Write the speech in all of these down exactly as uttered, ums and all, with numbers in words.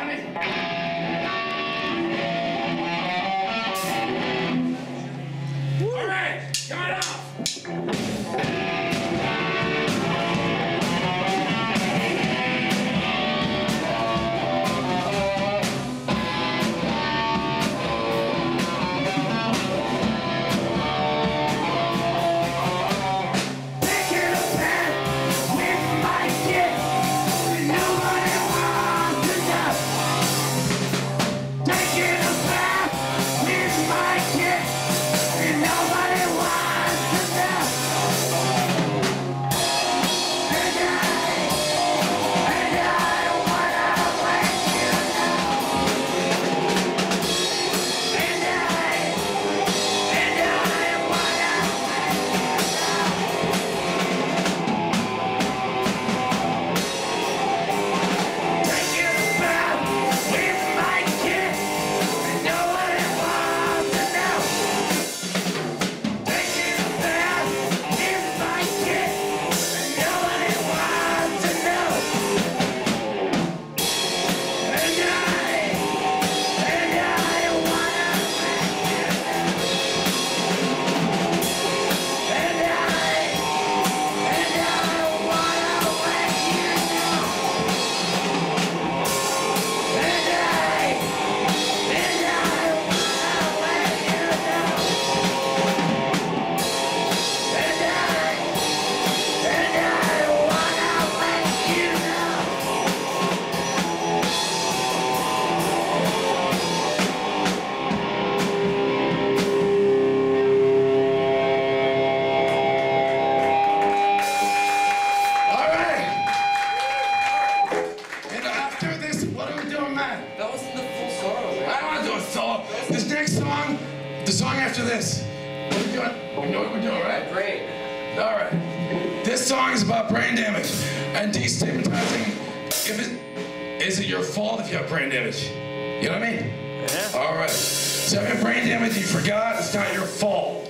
The song after this. What are we doing? We know what we're doing, right? Great. All right. This song is about brain damage and destigmatizing. If it is it your fault if you have brain damage? You know what I mean? Yeah. All right. So if you have brain damage, you forgot. It's not your fault.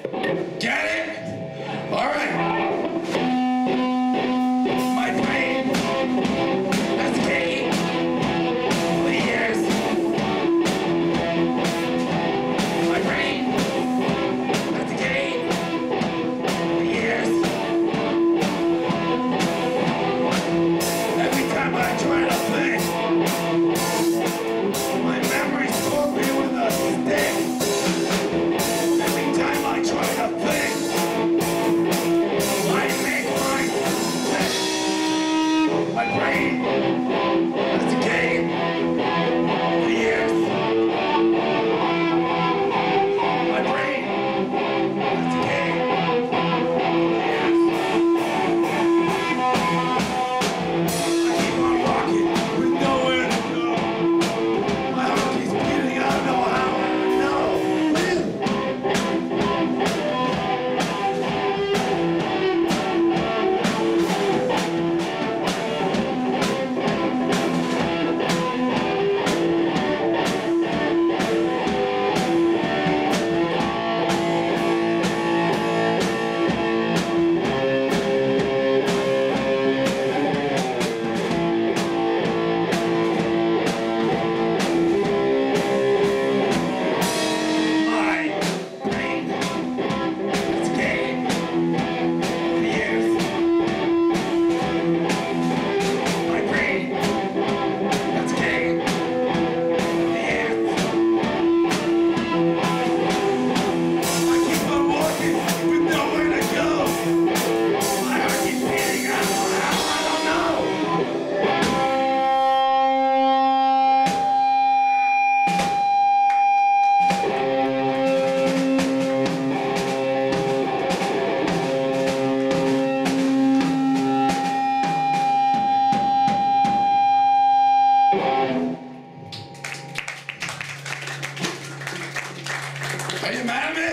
Get it? All right. My brain. That's Kate. For years. My brain. That's Kate. For years. Every time I try to think, my memories poke me with a stick. Every time I try to think, I make mine sick. My brain has decayed for years. My brain has decayed for years. I keep on walking with nowhere to go. My heart keeps beating, I don't know how, I don't know. My brain has decayed for years. My brain has decayed for years. I keep on walking with nowhere to go. My heart keeps beating, I don't know how, I don't know. Are you mad at me?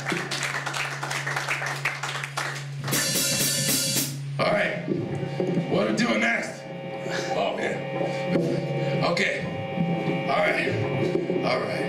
All right. What are we doing next? Oh, man. Okay. All right. All right.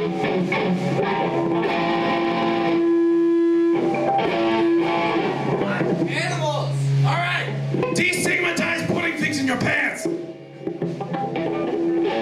Animals! All right. Destigmatize putting things in your pants.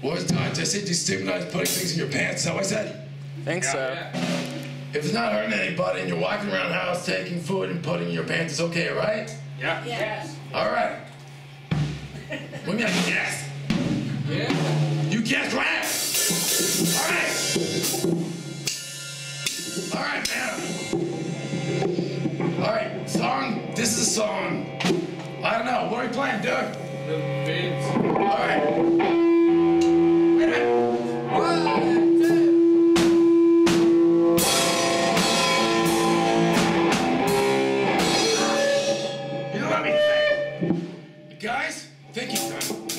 What was done? Just say destigmatize putting things in your pants. Is that what I said? Think so. Yeah. If it's not hurting anybody and you're walking around the house taking food and putting it in your pants, it's okay, right? Yeah. Yes. All right. What do you mean I guessed? Yeah. You guessed right. All right. All right, man. All right, song. This is a song. I don't know. What are we playing, Doug? The bids. All right. Wait a minute. One, two. You know what I mean? Hey. Guys, thinking time.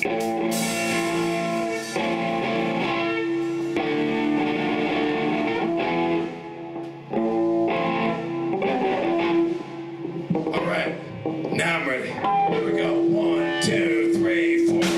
All right, now I'm ready. Here we go. One, two, three, four.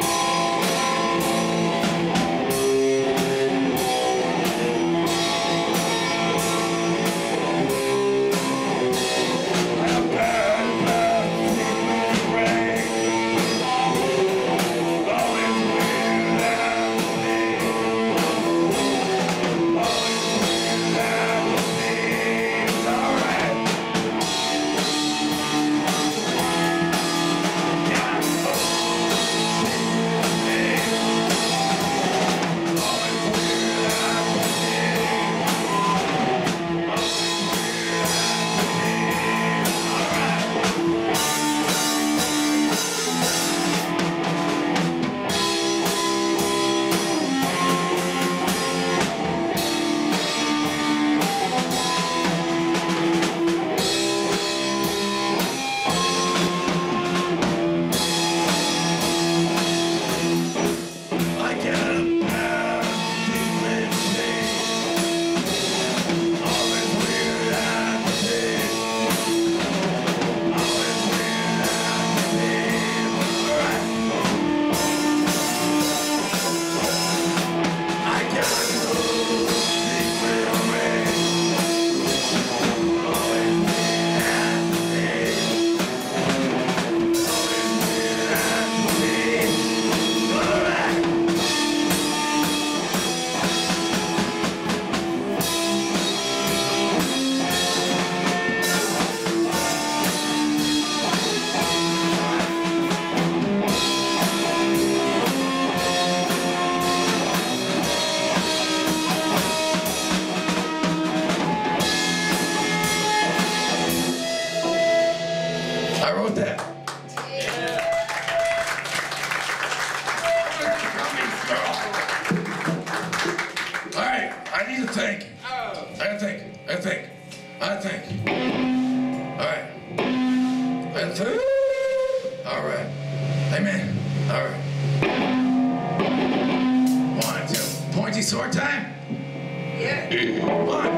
I wrote that. All right, I need to think. I gotta think. I gotta think. I gotta think. All right. I gotta think. All right. Amen. All right. One, two. Pointy sword time? Yeah. One.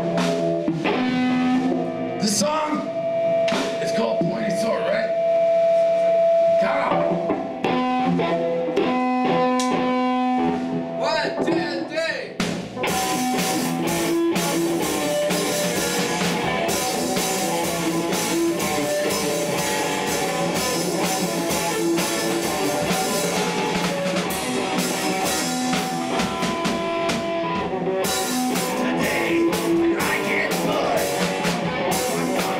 This song is called Pointy Sword, right? Count out. One, two, three. Today, I get blood.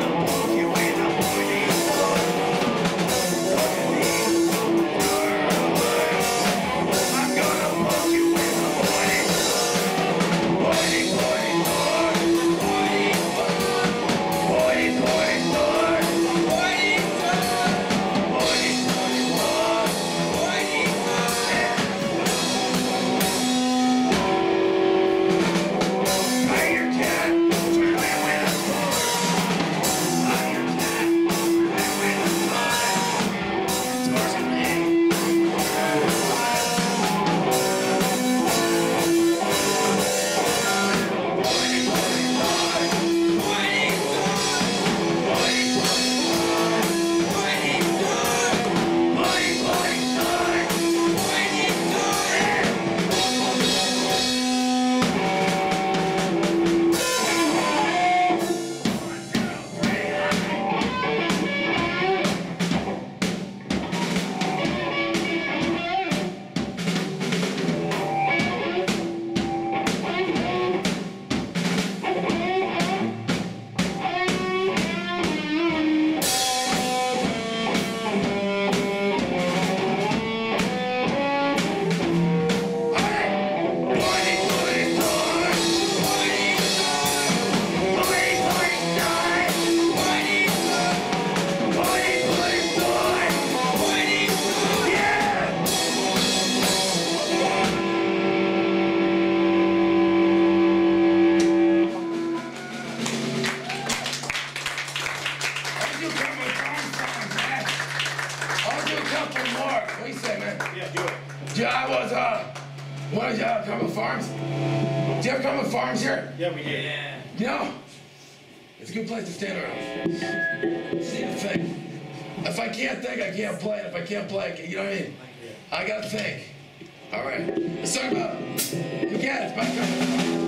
do a couple of farm songs, man. I'll do a couple more. What do you say, man? Yeah, do it. Yeah, I was, uh, what is uh, Cumberland Farms? Do you have Cumberland Farms here? Yeah, we did. Yeah. You know, it's a good place to stand around. Just need to think. If I can't think, I can't play. And if I can't play, I can't, you know what I mean? I gotta think. All right. Let's talk about, again, it's about Cumberland Farms.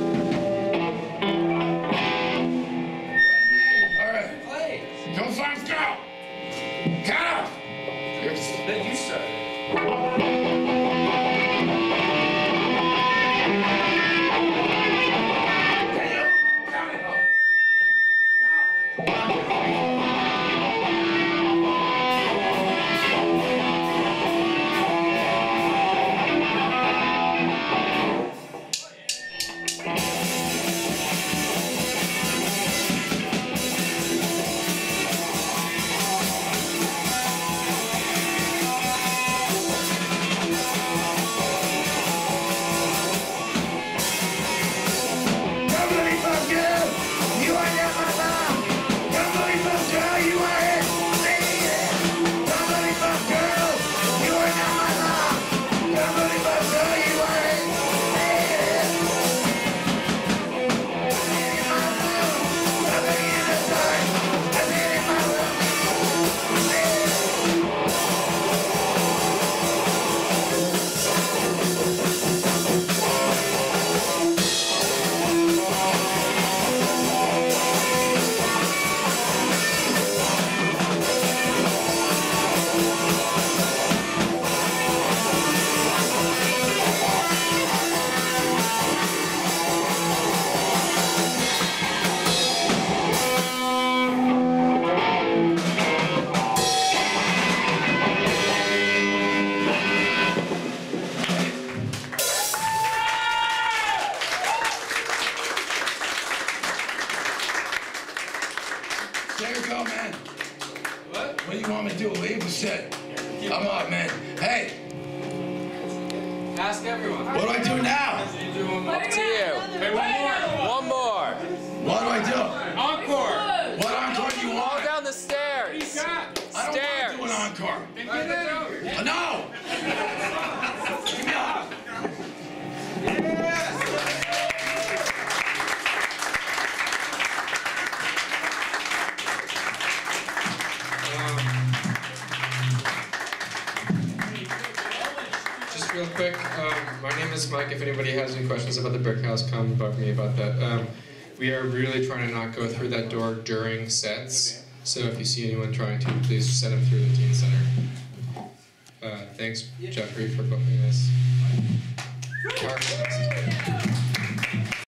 All right. Play. Cumberland Farms, go! Count off! Then you start. There you go, man. What? What do you want me to do? Leave or sit? Come on, man. Hey, Ask everyone. what do I do now? You do one more. Up to you. Hey, one more. One more. What do I do? Encore. What encore do you All want? down the stairs. Got. I don't Stairs. want to do an encore. Then get it out. Uh, no! Give me a hug. Yes. Just real quick, um, my name is Mike. If anybody has any questions about the Brickhouse, come bug me about that. Um, we are really trying to not go through that door during sets, so if you see anyone trying to, please send them through the teen center. Uh, thanks, Jeffrey, for booking this. Mark.